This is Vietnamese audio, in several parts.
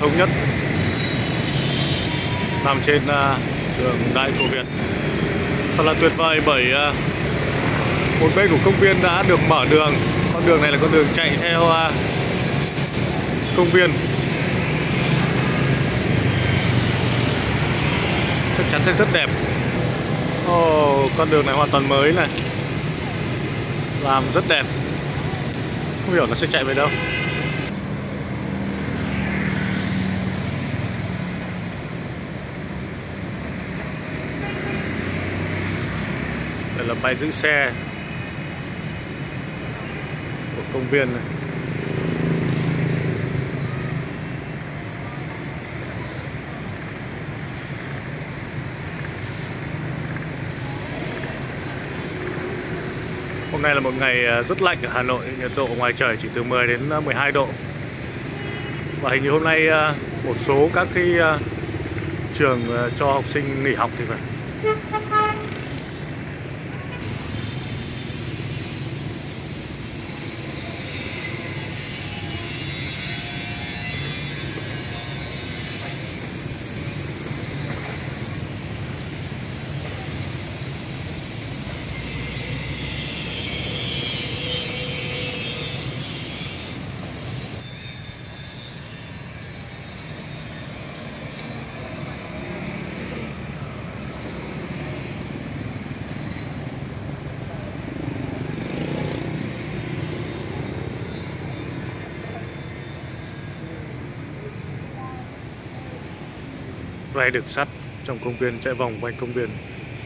Thống Nhất nằm trên đường Đại Cổ Việt. Thật là tuyệt vời bởi một bên của công viên đã được mở đường. Con đường này là con đường chạy theo công viên. Chắc chắn sẽ rất đẹp. Con đường này hoàn toàn mới này, làm rất đẹp. Không hiểu nó sẽ chạy về đâu. Đây là bãi giữ xe của công viên này. Hôm nay là một ngày rất lạnh ở Hà Nội, nhiệt độ ngoài trời chỉ từ 10 đến 12 độ. Và hình như hôm nay một số các cái trường cho học sinh nghỉ học thì phải. Ray đường sắt trong công viên chạy vòng quanh công viên.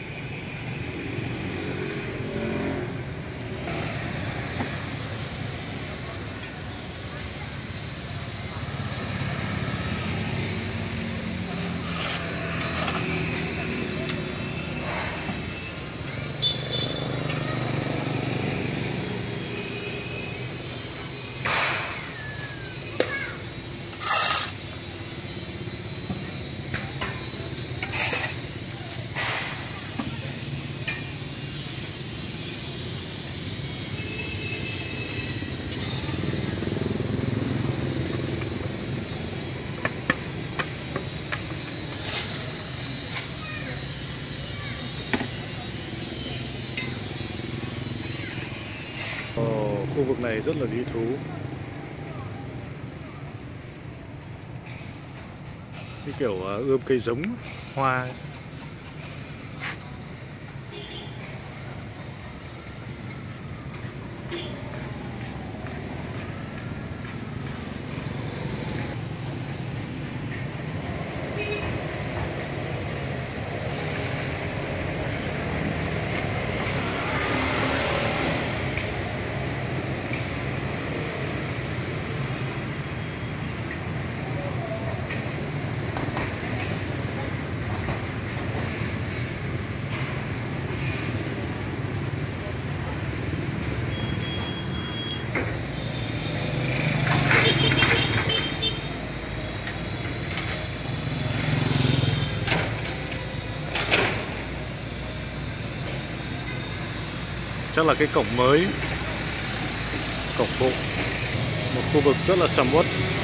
Khu vực này rất là lý thú. Cái kiểu ươm cây giống hoa. Chắc là cái cổng mới, cổng phụ, một khu vực rất là sầm uất.